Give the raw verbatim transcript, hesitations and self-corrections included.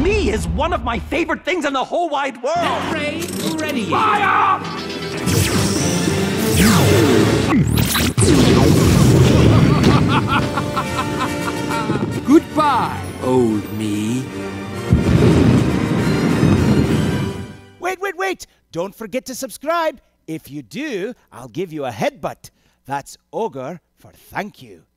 me is one of my favorite things in the whole wide world. Ray, ready. Fire! Goodbye, old me. Wait, wait, wait! Don't forget to subscribe. If you do, I'll give you a headbutt. That's ogre for thank you.